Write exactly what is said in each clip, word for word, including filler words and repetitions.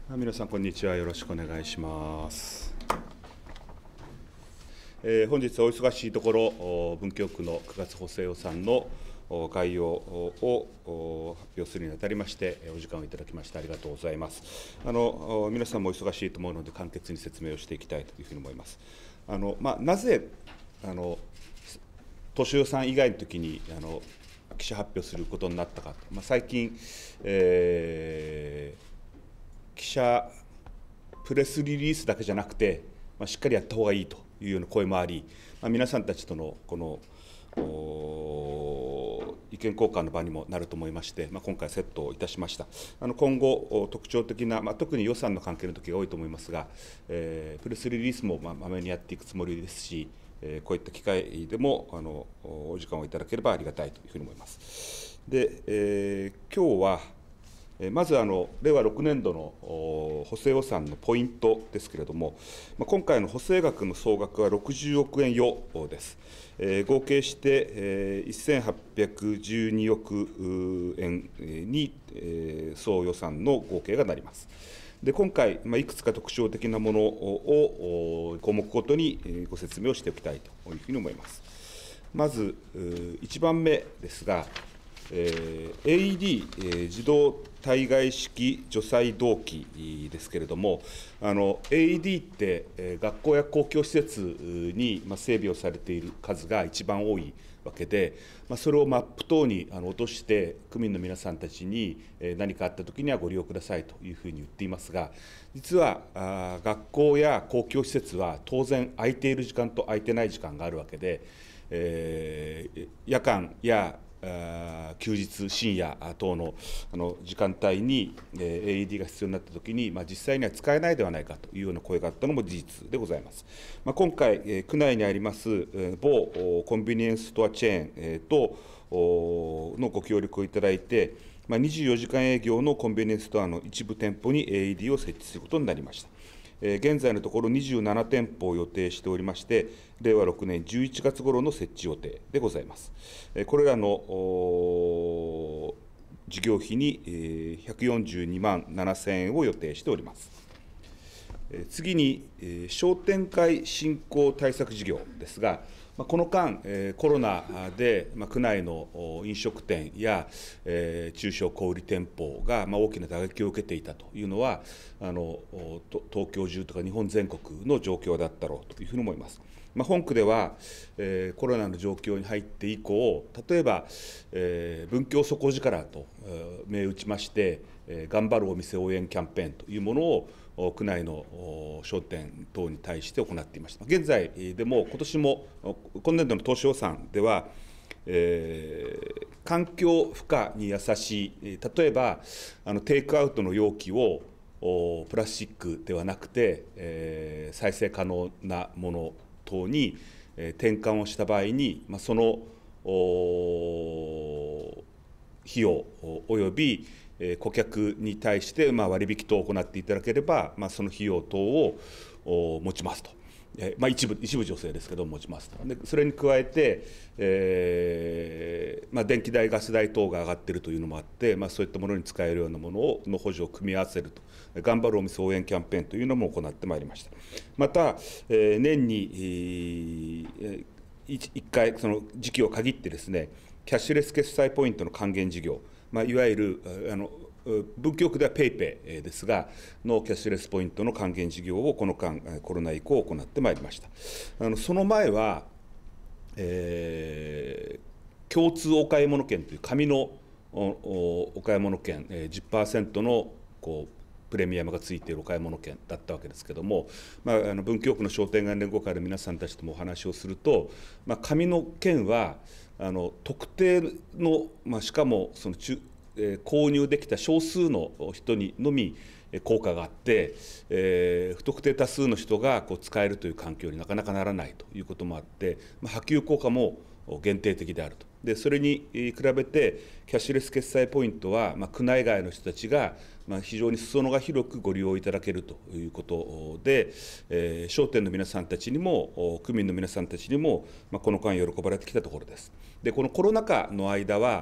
皆さん、こんにちは。よろしくお願いします。えー、本日はお忙しいところ、文京区のくがつ補正予算の概要を発表するにあたりまして、お時間をいただきましてありがとうございます。あの皆さんもお忙しいと思うので、簡潔に説明をしていきたいというふうに思います。あのまあ、なぜあの当初予算以外のときにあの記者発表することになったかと、まあ、最近、えー、記者プレスリリースだけじゃなくて、まあ、しっかりやった方がいいというような声もあり、まあ、皆さんたちとのこの意見交換の場にもなると思いまして、まあ、今回セットをいたしました。あの今後、特徴的な、まあ、特に予算の関係の時が多いと思いますが、えー、プレスリリースもまめにやっていくつもりですし、えー、こういった機会でもあのお時間をいただければありがたいというふうに思います。で、えー、今日はまずあのれいわろくねんどの補正予算のポイントですけれども、今回の補正額の総額はろくじゅうおくえん余です。合計してせんはっぴゃくじゅうにおくえんに総予算の合計がなります。で今回、まあ、いくつか特徴的なものを項目ごとにご説明をしておきたいというふうに思います。まずいちばんめですが、えー、エーイーディー、えー、自動対外式除細動器ですけれども、あの エーイーディー って、えー、学校や公共施設に、まあ、整備をされている数が一番多いわけで、まあ、それをマップ等にあの落として、区民の皆さんたちに、えー、何かあったときにはご利用くださいというふうに言っていますが、実はあ学校や公共施設は当然、空いている時間と空いてない時間があるわけで、えー、夜間や休日、深夜等のあの時間帯に エーイーディー が必要になったときに、まあ、実際には使えないではないかというような声があったのも事実でございます。まあ、今回、区内にあります某コンビニエンスストアチェーンとのご協力をいただいて、まあ、にじゅうよじかん営業のコンビニエンスストアの一部店舗に エーイーディー を設置することになりました。現在のところにじゅうななてんぽを予定しておりまして、れいわろくねんじゅういちがつ頃の設置予定でございます。これらの事業費にひゃくよんじゅうにまんななせんえんを予定しております。次に、商店会振興対策事業ですが、この間、コロナで区内の飲食店や中小小売店舗が大きな打撃を受けていたというのは、あの東京中とか日本全国の状況だったろうというふうに思います。まあ、本区では、えー、コロナの状況に入って以降、例えば、えー、文京底力と、えー、銘打ちまして、えー、頑張るお店応援キャンペーンというものを区内の商店等に対して行っていました。現在でも、今年も、今年度の当初予算では、えー、環境負荷に優しい、例えばあのテイクアウトの容器をプラスチックではなくて、えー、再生可能なもの等に転換をした場合に、まあ、その費用および顧客に対してまあ割引等を行っていただければ、まあ、その費用等を持ちますと。まあ、一部一部助成ですけど持ちますと。でそれに加えて、えーまあ、電気代、ガス代等が上がっているというのもあって、まあ、そういったものに使えるようなものをの補助を組み合わせると、頑張るお店応援キャンペーンというのも行ってまいりました。また、えー、年に、えー、いっかい、その時期を限ってですね、キャッシュレス決済ポイントの還元事業、まあ、いわゆるあの文京区ではペイペイですが、のキャッシュレスポイントの還元事業をこの間、コロナ以降、行ってまいりました。あのその前は、えー、共通お買い物券という紙のおお買い物券、えー、じゅっパーセント のこうプレミアムがついているお買い物券だったわけですけれども、まあ、あの文京区の商店街連合会の皆さんたちともお話をすると、まあ、紙の券はあの特定の、まあ、しかもその中購入できた少数の人にのみ効果があって、えー、不特定多数の人がこう使えるという環境になかなかならないということもあって、まあ、波及効果も限定的であると。でそれに比べてキャッシュレス決済ポイントは、まあ、区内外の人たちが、まあ、非常に裾野が広くご利用いただけるということで、えー、商店の皆さんたちにも区民の皆さんたちにも、まあ、この間喜ばれてきたところです。でこのコロナ禍の間は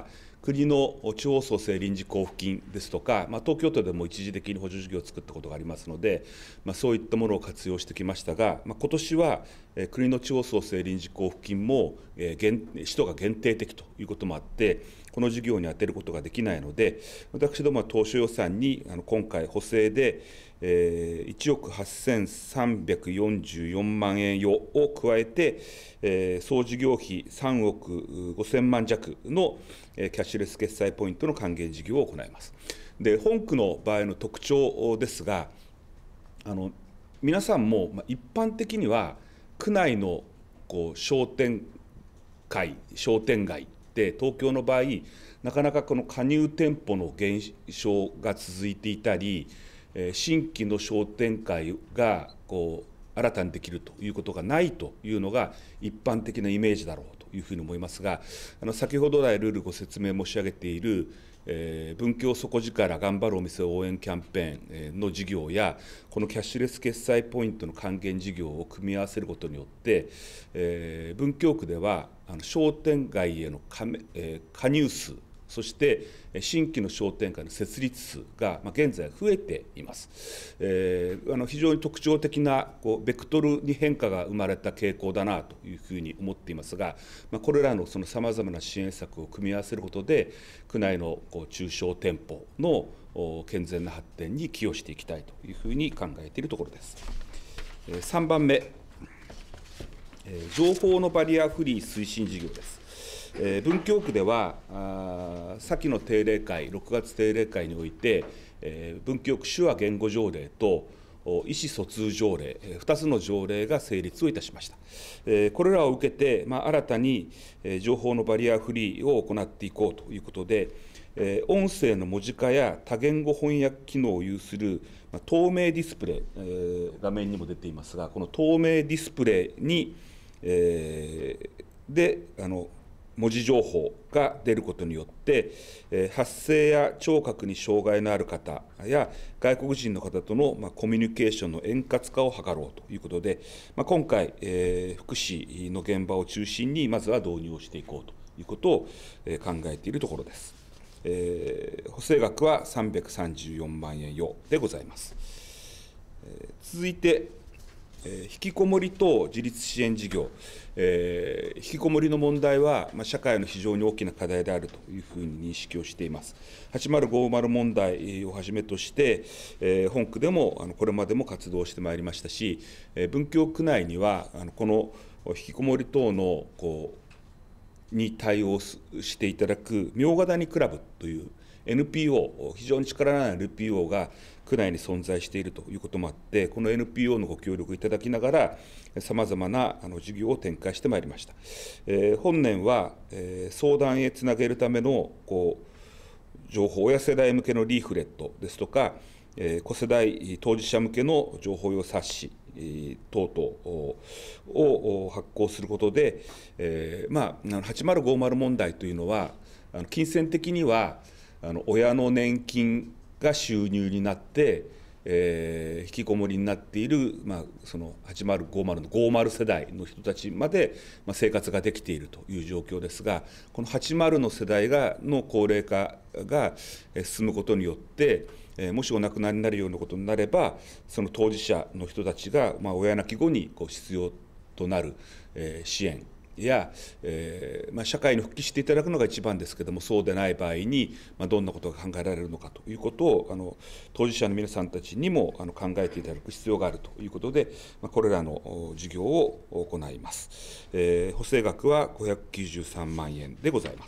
国の地方創生臨時交付金ですとか、まあ、東京都でも一時的に補助事業を作ったことがありますので、まあ、そういったものを活用してきましたが、まあ、今年は、えー、国の地方創生臨時交付金も、えー、限使途が限定的ということもあって、この事業に充てることができないので、私どもは当初予算にあの今回、補正で、えー、いちおくはっせんさんびゃくよんじゅうよんまんえん余を加えて、えー、総事業費さんおくごせんまん弱のキャッシュレス決済ポイントの還元事業を行います。で、本区の場合の特徴ですが、あの皆さんも一般的には、区内のこう商店会、商店街で、東京の場合、なかなかこの加入店舗の減少が続いていたり、新規の商店会がこう新たにできるということがないというのが一般的なイメージだろうというふうに思いますが、あの先ほど来ルールご説明申し上げている、えー、文京底力頑張るお店応援キャンペーンの事業や、このキャッシュレス決済ポイントの還元事業を組み合わせることによって、えー、文京区ではあの商店街への加、えー、加入数、そして新規の商店街の設立数が現在増えています。えー、あの非常に特徴的なこうベクトルに変化が生まれた傾向だなというふうに思っていますが、まあ、これらのさまざまな支援策を組み合わせることで、区内のこう中小店舗の健全な発展に寄与していきたいというふうに考えているところです。えー、さんばんめ、えー、情報のバリアフリー推進事業です。えー、文京区では、あ先の定例会、ろくがつ定例会において、えー、文京区手話言語条例と意思疎通条例、ふたつの条例が成立をいたしました。えー、これらを受けて、まあ、新たに、えー、情報のバリアフリーを行っていこうということで、えー、音声の文字化や多言語翻訳機能を有する、まあ、透明ディスプレイ、えー、画面にも出ていますが、この透明ディスプレイに、えー、であの文字情報が出ることによって、えー、発声や聴覚に障害のある方や外国人の方との、まあ、コミュニケーションの円滑化を図ろうということで、まあ、今回、えー、福祉の現場を中心にまずは導入をしていこうということを、えー、考えているところです。えー、補正額はさんびゃくさんじゅうよんまんえん余でございます。えー、続いて、引きこもり等自立支援事業、えー、引きこもりの問題は、まあ、社会の非常に大きな課題であるというふうに認識をしています。はちまるごまる問題をはじめとして、えー、本区でもあのこれまでも活動してまいりましたし、えー、文京区内にはあのこの引きこもり等のこうに対応していただく茗ヶ谷クラブという エヌピーオー、非常に力のある エヌピーオー が区内に存在しているということもあって、この エヌピーオー のご協力をいただきながら、さまざまなあの事業を展開してまいりました。えー、本年は、えー、相談へつなげるためのこう情報、親世代向けのリーフレットですとか、えー、子世代当事者向けの情報用冊子等々を発行することで、えーまあ、はちまるごまる問題というのは、あの金銭的にはあの親の年金が収入になって、えー、引きこもりになっている、まあ、そのはちまるごまるのごまる世代の人たちまで、まあ、生活ができているという状況ですが、このはちまるの世代がの高齢化が進むことによって、えー、もしお亡くなりになるようなことになれば、その当事者の人たちが、まあ、親亡き後にこう必要となる、えー、支援や、えーまあ、社会に復帰していただくのが一番ですけれども、そうでない場合に、まあ、どんなことが考えられるのかということをあの当事者の皆さんたちにもあの考えていただく必要があるということで、まあ、これらの事業を行います。えー、補正額はごひゃくきゅうじゅうさんまんえんでございます。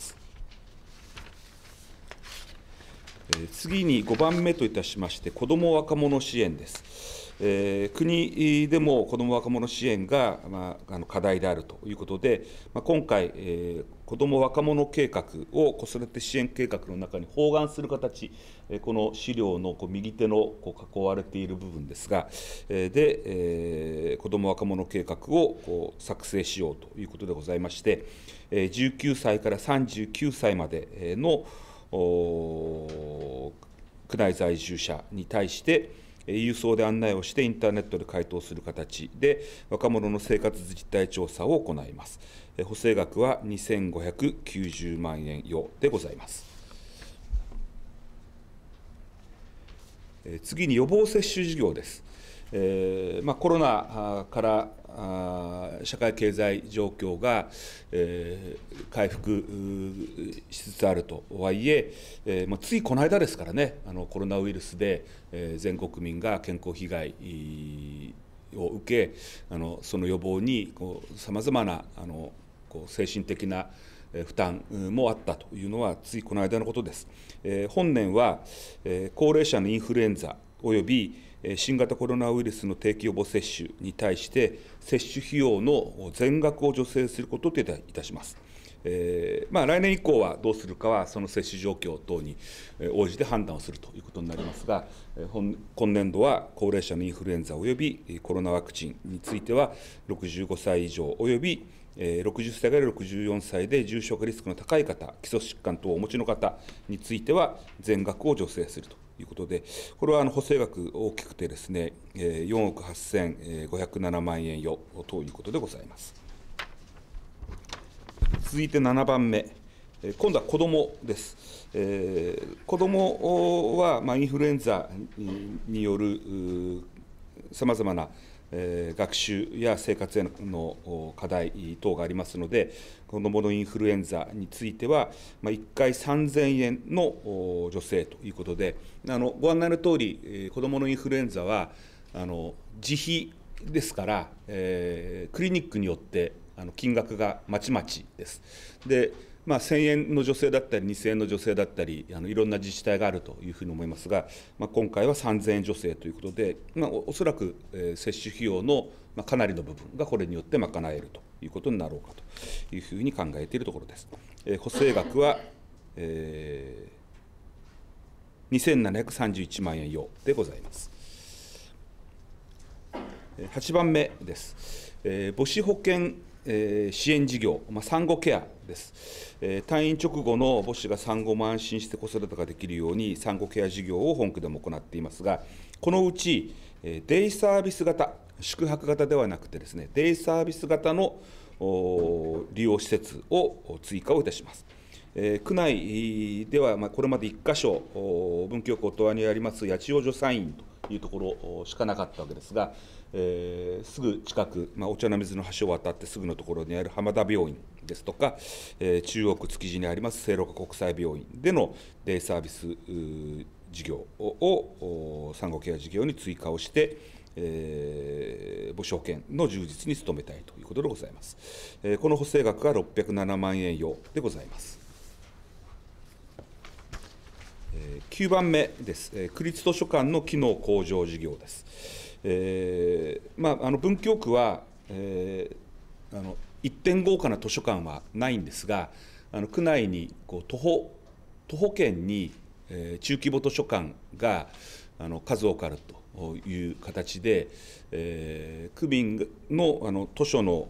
えー、次にごばんめといたしまして、子ども若者支援です。えー、国でも子ども若者支援が、まあ、あの課題であるということで、まあ、今回、えー、子ども若者計画を子育て支援計画の中に包含する形、えー、この資料のこう右手のこう囲われている部分ですが、えー、で、えー、子ども若者計画をこう作成しようということでございまして、えー、じゅうきゅうさいからさんじゅうきゅうさいまでの区内在住者に対して、 郵送で案内をしてインターネットで回答する形で、若者の生活実態調査を行います。補正額はにせんごひゃくきゅうじゅうまんえん余でございます。次に予防接種事業です。えーまあ、コロナから社会経済状況が、えー、回復しつつあるとはいえ、えーまあ、ついこの間ですからね、あのコロナウイルスで、えー、全国民が健康被害を受け、あのその予防にさまざまなあのこう精神的な負担もあったというのは、ついこの間のことです。えー、本年は、えー、高齢者のインフルエンザおよび新型コロナウイルスの定期予防接種に対して、接種費用の全額を助成することといたします。えーまあ、来年以降はどうするかは、その接種状況等に応じて判断をするということになりますが、本今年度は高齢者のインフルエンザおよびコロナワクチンについては、ろくじゅうごさい以上およびろくじゅっさいからろくじゅうよんさいで重症化リスクの高い方、基礎疾患等をお持ちの方については、全額を助成するということで、これはあの補正額大きくてですね、よんおくはっせんごひゃくななまんえん余ということでございます。続いてななばんめ、今度は子どもです。えー、子どもは、まあ、インフルエンザによるさまざまな学習や生活への課題等がありますので、子どものインフルエンザについては、いっかいさんぜんえんの助成ということで、あのご案内のとおり、子どものインフルエンザはあの自費ですから、えー、クリニックによってあの金額がまちまちです。でまあ、せんえんの助成だったり、にせんえんの助成だったり、あのいろんな自治体があるというふうに思いますが、まあ、今回はさんぜんえん助成ということで、まあ、おそらく、えー、接種費用の、まあ、かなりの部分がこれによって賄えるということになろうかというふうに考えているところです。えー、補正額は、えー、にせんななひゃくさんじゅういちまんえん余でございます。はちばんめです。えー、母子保険えー、支援事業、まあ、産後ケアです、えー、退院直後の母子が産後も安心して子育てができるように、産後ケア事業を本区でも行っていますが、このうち、えー、デイサービス型、宿泊型ではなくてですね、デイサービス型の利用施設を追加をいたします。えー、区内では、まあ、これまでいっかしょ、文京区音羽にあります八千代助産院というところしかなかったわけですが、えー、すぐ近く、まあ、お茶の水の橋を渡ってすぐのところにある浜田病院ですとか、えー、中央区築地にあります聖路加国際病院でのデイサービス事業を産後ケア事業に追加をして、えー、母子保険の充実に努めたいということでございます。えー、この補正額がろっぴゃくななまんえん余でございます。きゅうばんめです。区立図書館の機能向上事業です。えーまあ、あの文京区は、えー、あの一点豪華な図書館はないんですが、あの区内にこう徒歩徒歩圏に、えー、中規模図書館があの数多くあるという形で、えー、区民の、あの図書の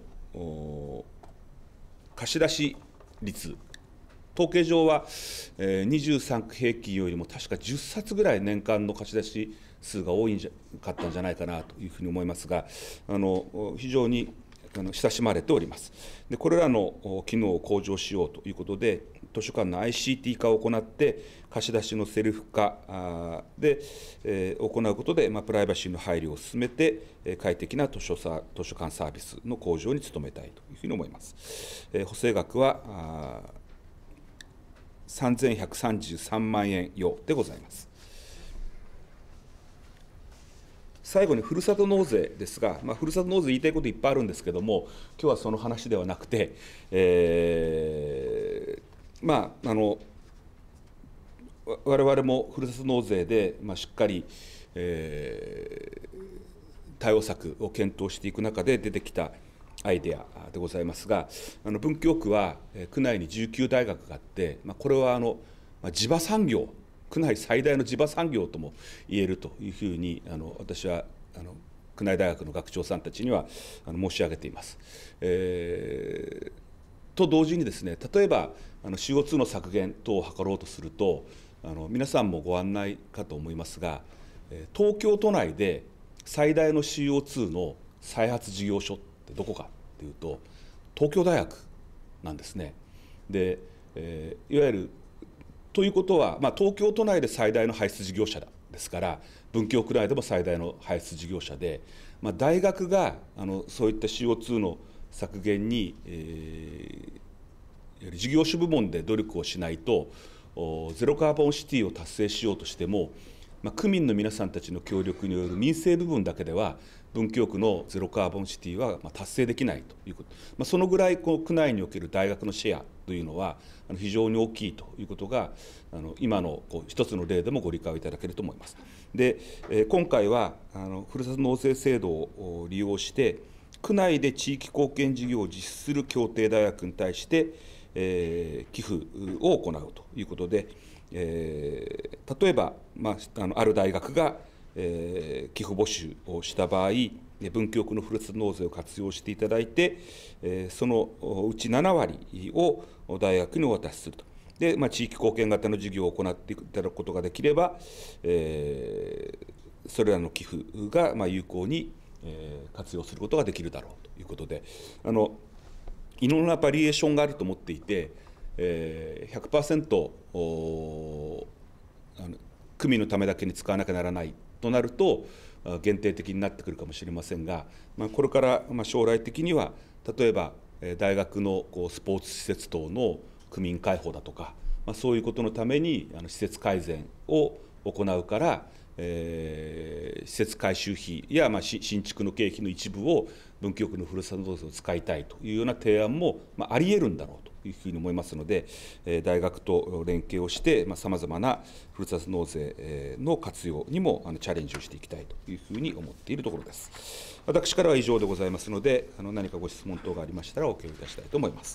貸し出し率、統計上は、えー、にじゅうさんく平均よりも確かじゅっさつぐらい年間の貸し出し数が多いんじゃかったんじゃないかなというふうに思いますが、あの非常にあの親しまれております。でこれらの機能を向上しようということで、図書館の アイシーティー 化を行って、貸し出しのセルフ化で、えー、行うことで、まあ、プライバシーの配慮を進めて、快適な図書サ図書館サービスの向上に努めたいというふうに思います。えー、補正額はさんぜんひゃくさんじゅうさんまんえん余でございます。最後にふるさと納税ですが、まあ、ふるさと納税言いたいこといっぱいあるんですけれども、今日はその話ではなくて、えー、まああの我々もふるさと納税で、まあ、しっかり、えー、対応策を検討していく中で出てきたアイデアでございますが、あの文京区は区内にじゅうきゅうだいがくがあって、まあ、これはあの、まあ、地場産業、区内最大の地場産業とも言えるというふうにあの私はあの区内大学の学長さんたちにはあの申し上げています。えー、と同時にですね、例えばあの シーオーツー の削減等を図ろうとすると、あの皆さんもご案内かと思いますが、 東京都内で最大の シーオーツー の再発事業所ってどこかっていうと、東京大学なんですね。で、えー、いわゆるということは、まあ、東京都内で最大の排出事業者ですから、文京区内でも最大の排出事業者で、まあ、大学があのそういった シーオーツー の削減に、えー、事業種部門で努力をしないと、ゼロカーボンシティを達成しようとしても、まあ、区民の皆さんたちの協力による民生部分だけでは、文京区のゼロカーボンシティは達成できないということ、まあ、そのぐらいこう区内における大学のシェアというのは非常に大きいということが、あの今のこう一つの例でもご理解をいただけると思います。で、今回はあのふるさと納税制度を利用して、区内で地域貢献事業を実施する協定大学に対して、えー、寄付を行うということで、えー、例えば、まあ、あのある大学がえー、寄付募集をした場合、文京区のふるさと納税を活用していただいて、えー、そのうちななわりを大学にお渡しすると。で、まあ、地域貢献型の事業を行っていただくことができれば、えー、それらの寄付がまあ有効に、えー、活用することができるだろうということで、あのいろんなバリエーションがあると思っていて、えー、ひゃくパーセント あの区民のためだけに使わなきゃならないとなると限定的になってくるかもしれませんが、まあ、これからまあ将来的には、例えば大学のこうスポーツ施設等の区民開放だとか、まあ、そういうことのためにあの施設改善を行うから、えー、施設改修費やまあ新築の経費の一部を文京区のふるさと納税を使いたいというような提案もまあありえるんだろうというふうに思いますので、大学と連携をしてさまざまなふるさと納税の活用にもチャレンジをしていきたいというふうに思っているところです。私からは以上でございますので、何かご質問等がありましたらお受けいたしたいと思います。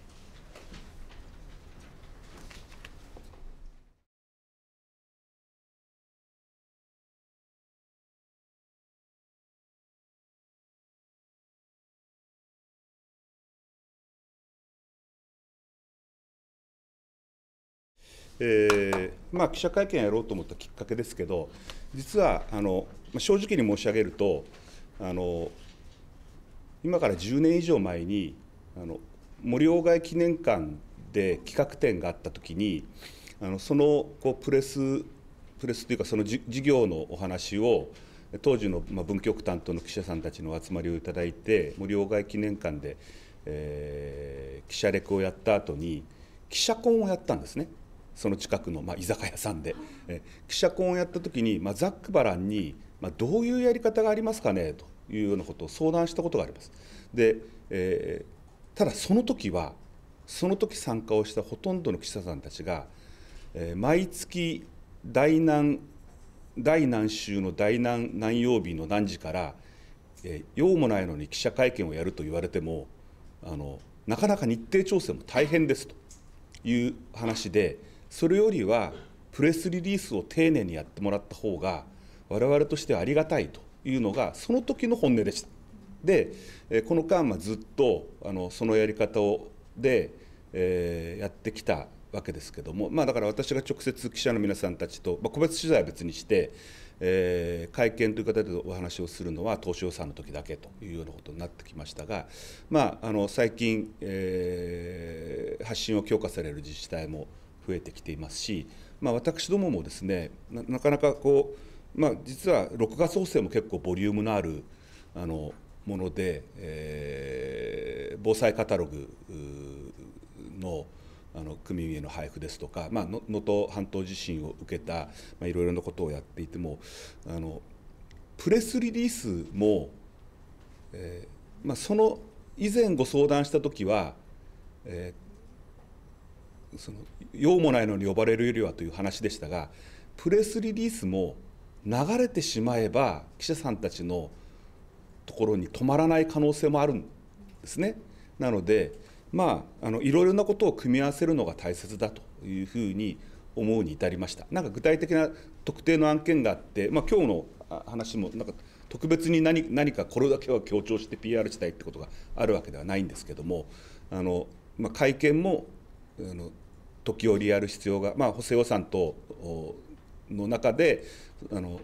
えーまあ、記者会見やろうと思ったきっかけですけど、実はあの正直に申し上げると、あの今からじゅうねん以上前にあの森鴎外記念館で企画展があったときに、あのそのこうプレスプレスというか、その事業のお話を当時の、まあ、文京区担当の記者さんたちのお集まりをいただいて、森鴎外記念館で、えー、記者レクをやった後に記者コンをやったんですね。その近くの、まあ、居酒屋さんで、え記者コンをやったときに、まあ、ざっくばらんに、まあ、どういうやり方がありますかねというようなことを相談したことがあります。で、えー、ただその時はその時参加をしたほとんどの記者さんたちが、えー、毎月第何第何週の第何何曜日の何時から、えー、用もないのに記者会見をやると言われても、あのなかなか日程調整も大変ですという話で、それよりはプレスリリースを丁寧にやってもらった方が我々としてはありがたいというのがその時の本音でした。でこの間ずっとあのそのやり方をで、えー、やってきたわけですけども、まあ、だから私が直接記者の皆さんたちと、まあ、個別取材は別にして、えー、会見という形でお話をするのは当初予算の時だけというようなことになってきましたが、まあ、あの最近、えー、発信を強化される自治体も増えてきていますし、まあ、私どももですね な, なかなかこう、まあ、実は録画創生も結構ボリュームのあるあのもので、えー、防災カタログのあの区民への配布ですとか、まあ、能登半島地震を受けた、まあ、いろいろなことをやっていても、あのプレスリリースも、えーまあ、その以前ご相談した時は、えーその用もないのに呼ばれるよりはという話でしたが、プレスリリースも流れてしまえば記者さんたちのところに止まらない可能性もあるんですね。なので、まあ、あのいろいろなことを組み合わせるのが大切だというふうに思うに至りました。なんか具体的な特定の案件があって、まあ、今日の話もなんか特別に 何, 何かこれだけは強調して ピーアール したいってことがあるわけではないんですけども、あの、まあ、会見もあの時折やる必要が、まあ、補正予算等の中であの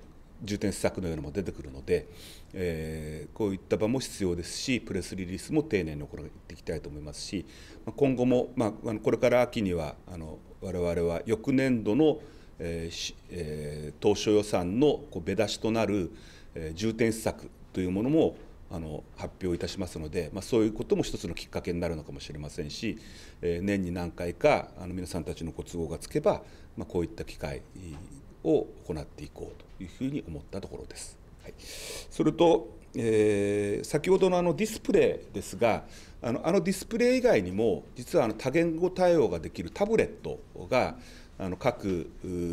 重点施策のようなものも出てくるので、えー、こういった場も必要ですし、プレスリリースも丁寧に行っていきたいと思いますし、今後も、まあ、これから秋にはあの我々は翌年度の、えーえー、当初予算のこう出だしとなる、えー、重点施策というものもあの発表いたしますので、まあ、そういうことも一つのきっかけになるのかもしれませんし、えー、年に何回かあの皆さんたちのご都合がつけば、まあ、こういった機会を行っていこうというふうに思ったところです。はい、それと、えー、先ほどのあのディスプレイですが、あのあのディスプレイ以外にも、実はあの多言語対応ができるタブレットがあの各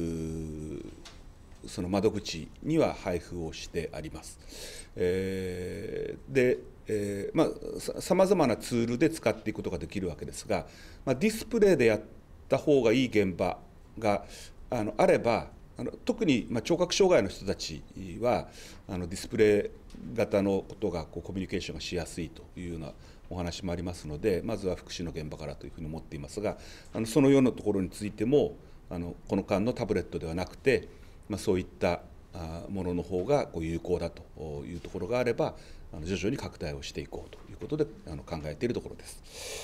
その窓口には配布をしてあります。えー、で、えー、まあさまざまなツールで使っていくことができるわけですが、まあ、ディスプレイでやった方がいい現場があのあれば、あの特に、まあ、聴覚障害の人たちはあのディスプレイ型のことがこうコミュニケーションがしやすいというようなお話もありますので、まずは福祉の現場からというふうに思っていますが、あのそのようなところについてもあのこの間のタブレットではなくて、まあ、そういったものの方がこう有効だというところがあれば、あの徐々に拡大をしていこうということであの考えているところです。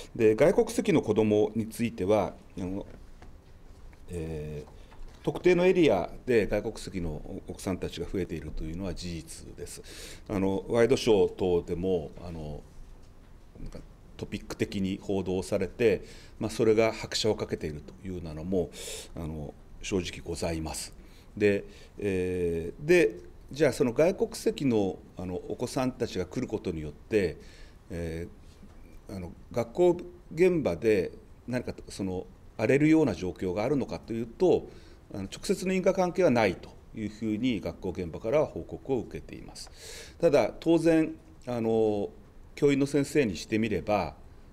で、外国籍の子どもについては、あのえー特定のエリアで外国籍のお子さんたちが増えているというのは事実です。あのワイドショー等でもあのなんかトピック的に報道されて、まあ、それが拍車をかけているというようなのもあの正直ございます。で、えー、でじゃあその外国籍のあのお子さんたちが来ることによって、えー、あの学校現場で何かその荒れるような状況があるのかというと、あの直接の因果関係はないというふうに学校現場からは報告を受けています。ただ当然あの教員の先生にしてみれば、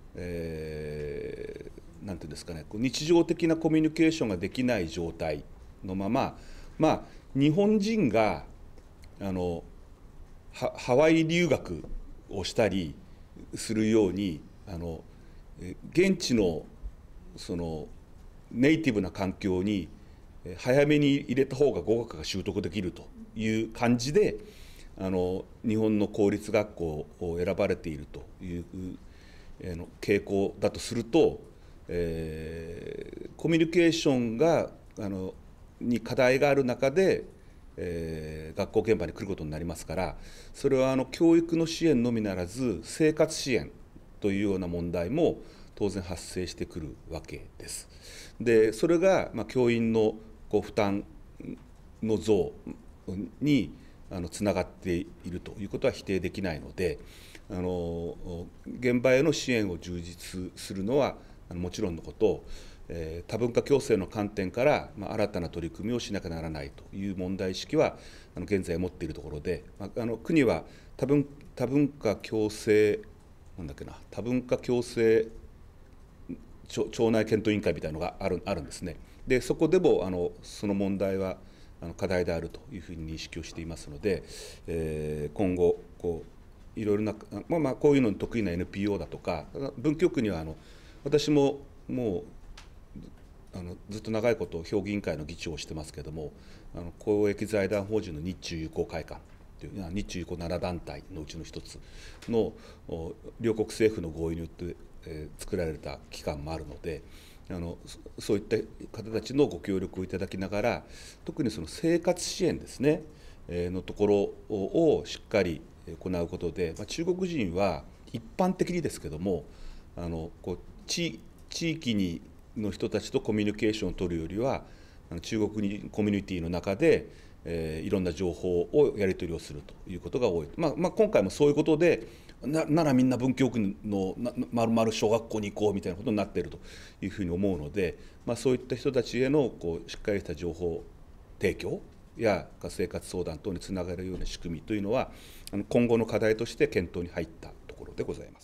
えー、なんていうんですかね、日常的なコミュニケーションができない状態のまま、まあ、日本人があのハワイ留学をしたりするように、あの現地のそのネイティブな環境に早めに入れた方が語学が習得できるという感じで、あの日本の公立学校を選ばれているという傾向だとすると、えー、コミュニケーションがあのに課題がある中で、えー、学校現場に来ることになりますから、それはあの教育の支援のみならず生活支援というような問題も当然発生してくるわけです。でそれが、まあ、教員のこう負担の増にあのつながっているということは否定できないので、あの現場への支援を充実するのはもちろんのこと、えー、多文化共生の観点から、まあ、新たな取り組みをしなきゃならないという問題意識はあの現在持っているところで、まあ、あの国は多文多文化共生なんだっけな多文化共生町内検討委員会みたいなのがある、あるんですね。でそこでもあのその問題はあの課題であるというふうに認識をしていますので、えー、今後こういろいろな、まあ、まあこういうのに得意な エヌピーオー だとか、文京区にはあの私ももうあのずっと長いこと評議委員会の議長をしてますけれども、あの公益財団法人の日中友好会館という日中友好なな団体のうちの一つの両国政府の合意によって、えー、作られた機関もあるので、あのそういった方たちのご協力をいただきながら、特にその生活支援ですね、えー、のところをしっかり行うことで、まあ、中国人は一般的にですけども、あのこう 地, 地域にの人たちとコミュニケーションを取るよりは、中国にコミュニティの中で、えー、いろんな情報をやり取りをするということが多い、まあまあ、今回もそういうことで な, ならみんな文京区のまるまる小学校に行こうみたいなことになっているというふうに思うので、まあ、そういった人たちへのこうしっかりした情報提供や生活相談等につながるような仕組みというのは、今後の課題として検討に入ったところでございます。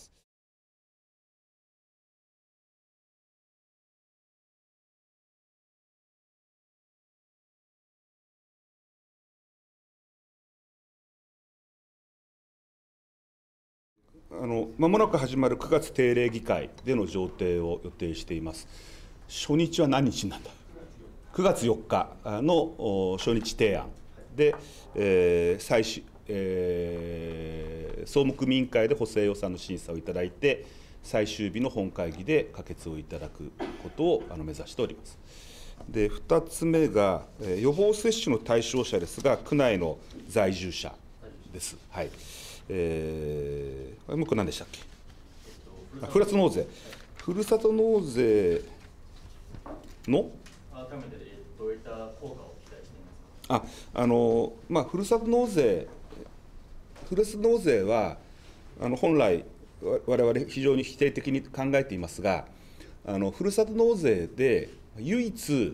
あの間もなく始まるくがつ定例議会での上程を予定しています。初日は何日なんだ。くがつよっかの初日提案で、えー最終えー、総務組委員会で補正予算の審査をいただいて、最終日の本会議で可決をいただくことをあの目指しております。でふたつめが、えー、予防接種の対象者ですが、区内の在住者です。はい、えー、もう一個何でしたっけ、あふるさと納税、ふるさと納税の改めてどういった効果を期待していますか。 ああのまあ、ふるさと納税、ふるさと納税はあの本来、我々非常に否定的に考えていますが、あのふるさと納税で唯一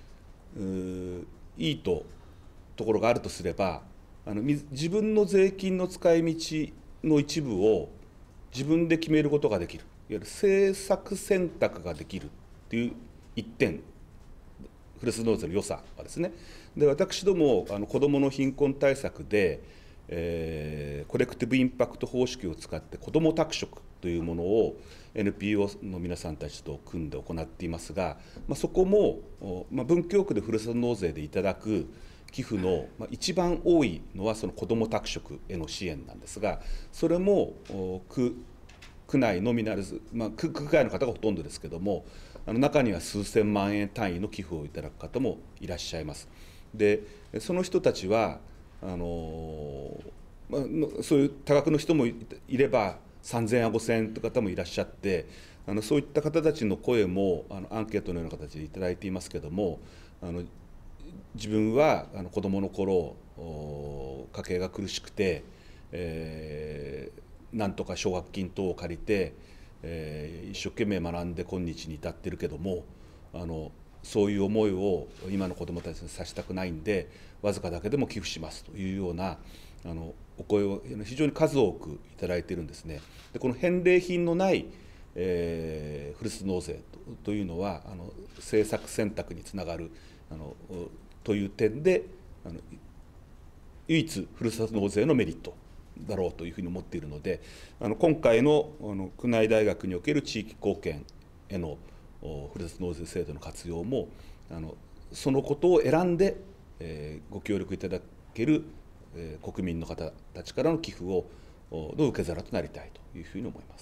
いいとところがあるとすれば、あの自分の税金の使い道の一部を自分で決めることができる、いわゆる政策選択ができるという一点、ふるさと納税の良さはですね。で私どもあの子どもの貧困対策で、えー、コレクティブインパクト方式を使って子ども宅食というものを エヌピーオー の皆さんたちと組んで行っていますが、まあ、そこも、まあ、文京区でふるさと納税でいただく寄付の、まあ、一番多いのはその子ども宅食への支援なんですが、それも区区内のみならず、まあ、区区外の方がほとんどですけれども、あの中には数千万円単位の寄付をいただく方もいらっしゃいます。でその人たちはあの、まあ、そういう多額の人もいればさんぜんえんやごせんえんという方もいらっしゃって、あのそういった方たちの声もあのアンケートのような形でいただいていますけれども、あの自分はあの子どもの頃家計が苦しくて、えー、なんとか奨学金等を借りて、えー、一生懸命学んで今日に至っているけども、あのそういう思いを今の子どもたちにさせたくないんで、わずかだけでも寄付しますというようなあのお声を非常に数多くいただいているんですね。でこの返礼品のない、えー、ふるさと納税 と, というのはあの政策選択につながるあのという点で、あの唯一ふるさと納税のメリットだろうというふうに思っているので、あの今回 の, あの区内大学における地域貢献へのふるさと納税制度の活用も、あのそのことを選んで、えー、ご協力いただける、えー、国民の方たちからの寄付をの受け皿となりたいというふうに思います。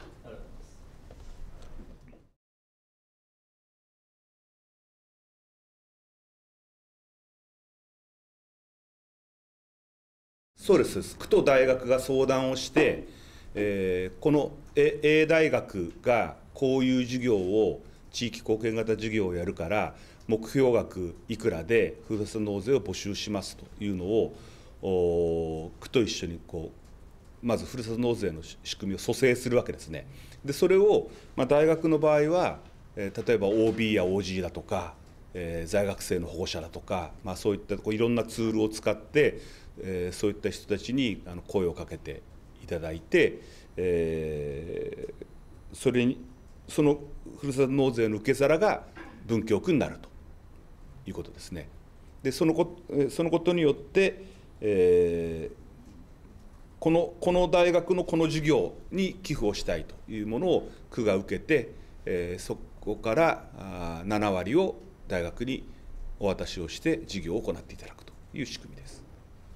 そうです。区と大学が相談をして、えー、この A 大学がこういう授業を地域貢献型授業をやるから目標額いくらでふるさと納税を募集しますというのを区と一緒にこうまずふるさと納税の仕組みを蘇生するわけですね。でそれを、まあ、大学の場合は、えー、例えば オービー や オージー だとか、えー、在学生の保護者だとか、まあ、そういったこういろんなツールを使ってえー、そういった人たちにあの声をかけていただいて、えー、それにそのふるさと納税の受け皿が文京区になるということですね。でそのこそのことによって、えー、このこの大学のこの授業に寄付をしたいというものを区が受けて、えー、そこからあなな割を大学にお渡しをして授業を行っていただくという仕組みです。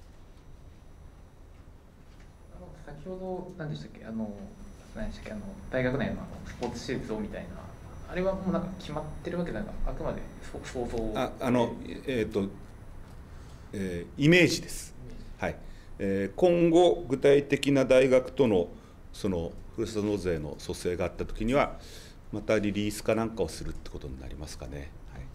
先ほど何でしたっけ、あの何でしたっけ、あの大学内のスポーツ施設をみたいな、あれはもうなんか決まってるわけではなく、あくまで想像ああのえっ、ー、と、えー、イメージです。はい、えー、今後具体的な大学とのそのふるさと納税の蘇生があったときにはまたリリースかなんかをするってことになりますかね。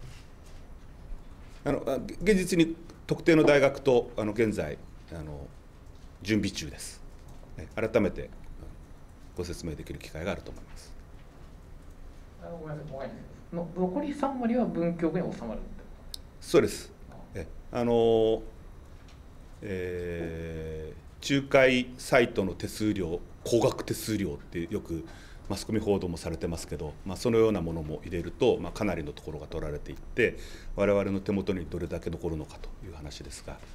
はい、あの現実に特定の大学とあの現在あの準備中です。改めてご説明できる機会があると思います。 あのごめんなさい、ごめんなさいの残りさん割は文京区に収まる。 そうです。えあの、えー、仲介サイトの手数料、高額手数料ってよくマスコミ報道もされてますけど、まあ、そのようなものも入れると、まあ、かなりのところが取られていって我々の手元にどれだけ残るのかという話ですが。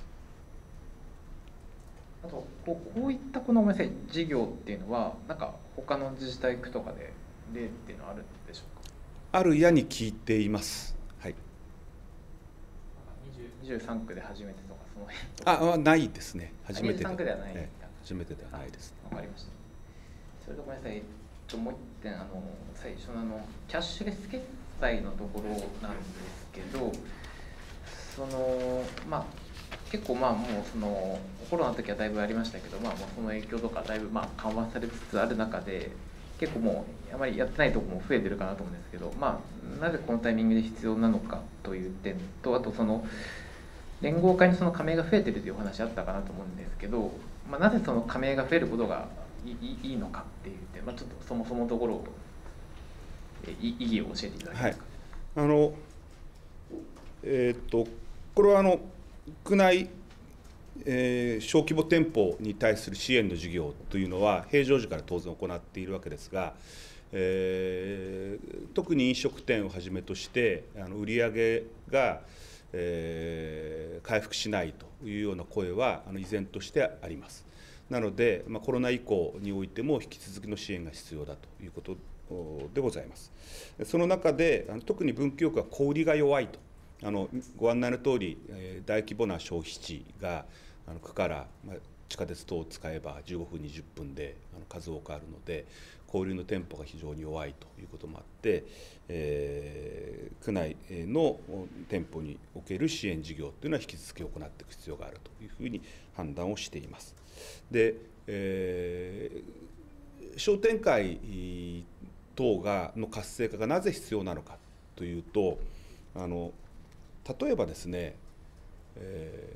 あとこう、こういったこのお店事業っていうのはなんか他の自治体区とかで例っていうのはあるんでしょうか。 あるやに聞いています。はい。 にじゅうにじゅうさんくで初めてとかその辺ああないですね。初めてにじゅうさんくではない、 ええ初めてではないです。 わかりました。それとごめんなさい、えっと、もう一点あの最初のあのキャッシュレス決済のところなんですけど、そのまあ結構まあもうそのコロナの時はだいぶありましたけど、まあもうその影響とかだいぶまあ緩和されつつある中で、結構もうあまりやってないところも増えてるかなと思うんですけど、まあなぜこのタイミングで必要なのかという点と、あとその連合会にその加盟が増えてるというお話あったかなと思うんですけど、まあ、なぜその加盟が増えることがいい、いいのかっていう点、まあ、ちょっとそもそものところを意義を教えていただけますか。 はい、あのえー、っとこれはあの区内、えー、小規模店舗に対する支援の事業というのは平常時から当然行っているわけですが、えー、特に飲食店をはじめとしてあの売上が、えー、回復しないというような声はあの依然としてあります。なので、まあ、コロナ以降においても引き続きの支援が必要だということでございます。その中であの特に文京区は小売りが弱いと。あのご案内のとおり、えー、大規模な消費地があの区から、まあ、地下鉄等を使えばじゅうごふんにじゅっぷんであの数多くあるので、小売りの店舗が非常に弱いということもあって、えー、区内の店舗における支援事業というのは引き続き行っていく必要があるというふうに判断をしています。で、えー、商店会等がの活性化がなぜ必要なのかというと、あの例えばですね、え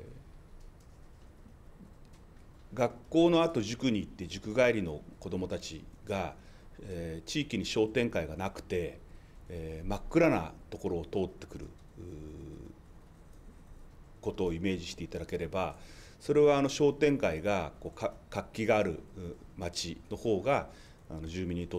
ー、学校のあと塾に行って塾帰りの子どもたちが、えー、地域に商店会がなくて、えー、真っ暗なところを通ってくることをイメージしていただければ、それはあの商店会がこうか活気がある町の方があの住民にとって、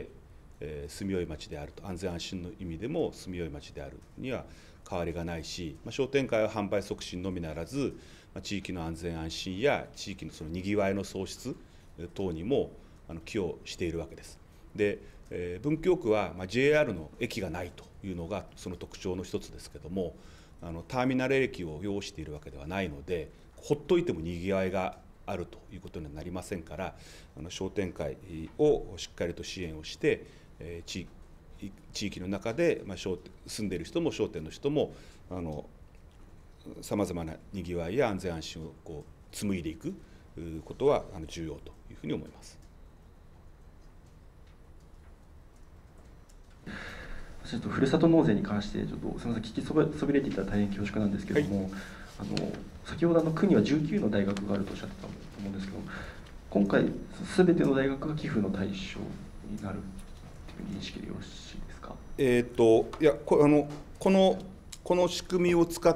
えー、住みよい町であると、安全安心の意味でも住みよい町であるには変わりがないし、まあ、商店会は販売促進のみならず、まあ、地域の安全安心や地域のそのにぎわいの創出等にもあの寄与しているわけです。で、えー、文京区は、まあ、ジェイアール の駅がないというのがその特徴の一つですけども、あのターミナル駅を要しているわけではないので、ほっといてもにぎわいがあるということにはなりませんから、あの商店会をしっかりと支援をして、えー、地地域の中で、まあ、住んでいる人も商店の人もさまざまなにぎわいや安全安心をこう紡いでいくことはあの重要というふうに思います。 ふるさと納税に関してちょっとすみません、聞きそびれていたら大変恐縮なんですけれども、はい、あの先ほどあの区にはじゅうきゅうの大学があるとおっしゃってたと思うんですけど、今回すべての大学が寄付の対象になるという認識でよろしいですか。 えー、といやこあのこのこの仕組みを使って、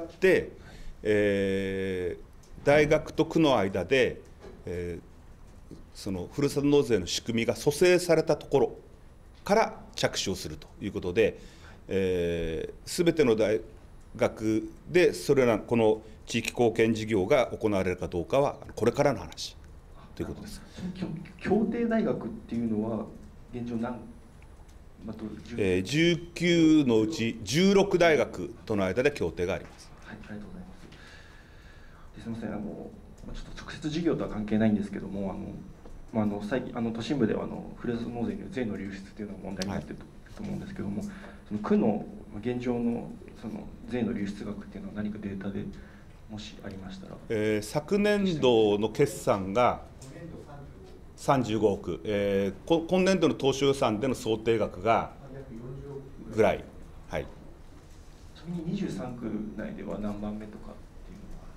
えー、大学と区の間で、えー、そのふるさと納税の仕組みが蘇生されたところから着手をするということで、すべ、えー、ての大学でそれらこの地域貢献事業が行われるかどうかはこれからの話ということです。 協定大学っていうのは現状何、まあ、 えー、じゅうきゅうのうちじゅうろく大学との間で協定があります。 はい、ありがとうございます。すみません、あのちょっと直接事業とは関係ないんですけども、あのまあ、あの最近あの都心部ではあのふるさと納税による税の流出というのが問題になっていると思うんですけども、はい、その区の現状のその税の流出額っていうのは何かデータでもしありましたら。 えー、昨年度の決算がさんじゅうごおく、えー、今年度の当初予算での想定額がぐらい、はい、 ちなみににじゅうさんく内では何番目とかって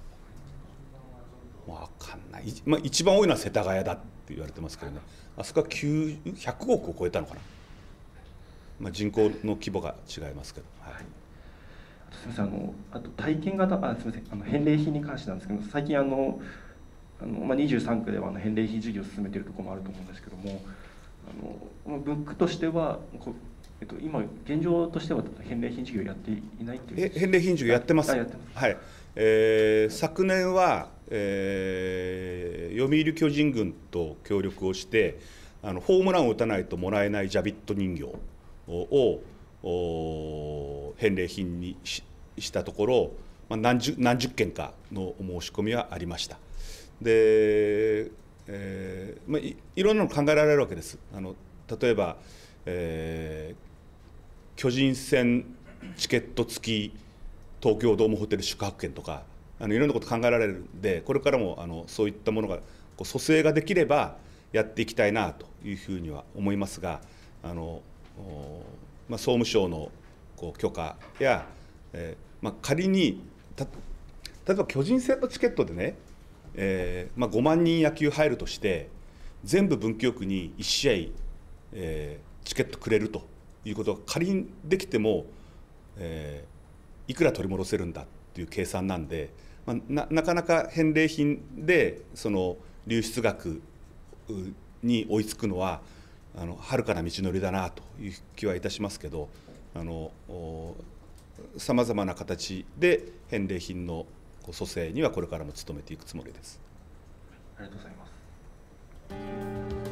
いうのは分かんない、まあ、一番多いのは世田谷だって言われてますけどね、あそこはきゅうひゃくおくを超えたのかな、まあ、人口の規模が違いますけど、はい、 すみません、あのあと体験型、あすみません、あの返礼品に関してなんですけど、最近あのあの、まあ、にじゅうさんくではあの返礼品事業を進めているところもあると思うんですけども、あの文区としてはこう、えっと、今現状としては返礼品事業やっていないっていう。 返礼品事業やってます。 あ、やってます。 はい。えー、昨年は、えー、読売巨人軍と協力をしてあのホームランを打たないともらえないジャビット人形を返礼品に し, したところまあ、何十何十件かのお申し込みはありました。で、えーまあ、い, いろんなの考えられるわけです。あの例えば、えー、巨人戦チケット付き東京ドームホテル宿泊券とか、あのいろんなこと考えられるんで、これからもあのそういったものがこう蘇生ができればやっていきたいなというふうには思いますが、あの、まあ、総務省のこう許可や、えーまあ、仮にた例えば巨人戦のチケットでね、えーまあ、ごまんにん野球入るとして全部文京区にいち試合、えー、チケットくれるということが仮にできても、えー、いくら取り戻せるんだっていう計算なんで、まあ、な, なかなか返礼品でその流出額に追いつくのはあの遥かな道のりだなという気はいたしますけど、あのさまざまな形で返礼品の蘇生にはこれからも努めていくつもりです。 ありがとうございます。